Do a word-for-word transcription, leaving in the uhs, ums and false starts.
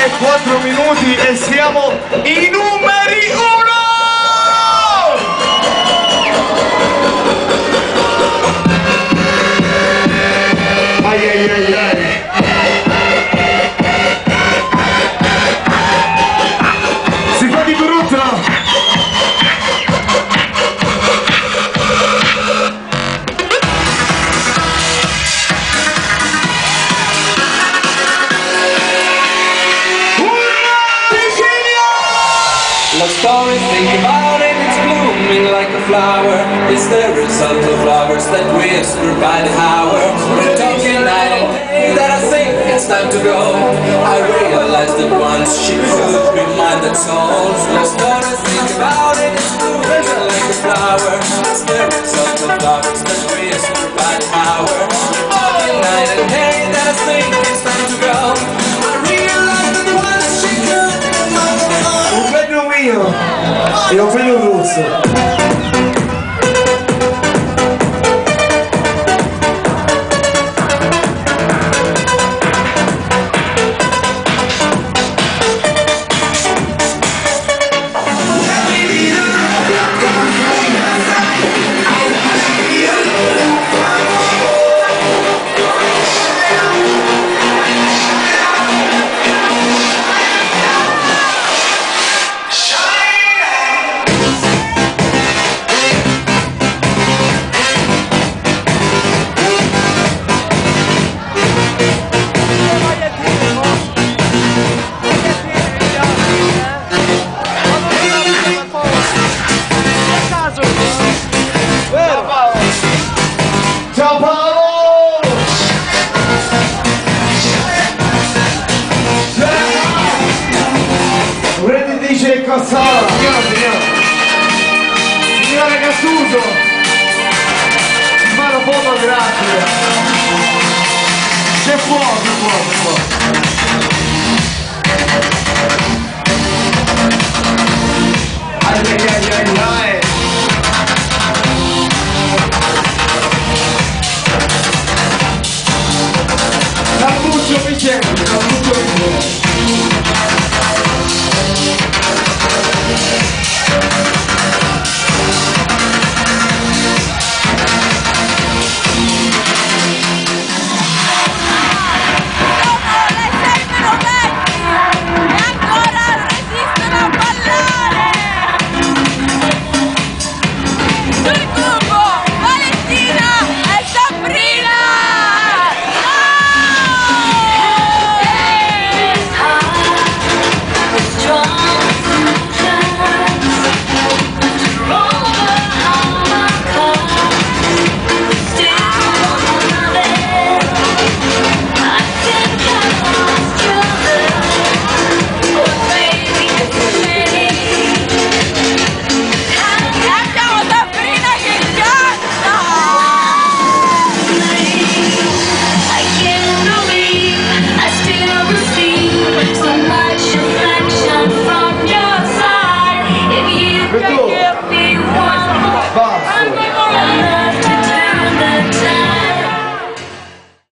e quattro minuti e siamo i numeri uno! Ai ai ai ai! Si fa di brutto! Love stories, think about it, it's blooming like a flower. It's the result of lovers that whisper by the hour. We're talking night and day that I think it's time to go. I realized that once she could be mine, that's all. Love stories, think about it, it's blooming like a flower. It's the result of lovers that whisper by the hour. We're talking night and day that I think it's time to go. I realized that once she could be mine, that's all. Un bello mio e un bello russo. Ciao Paolo! Prendi dice Cossala! Signora, signora! Signora Castuso! Si fa la foto, grazie! C'è fuoco, c'è fuoco, c'è fuoco!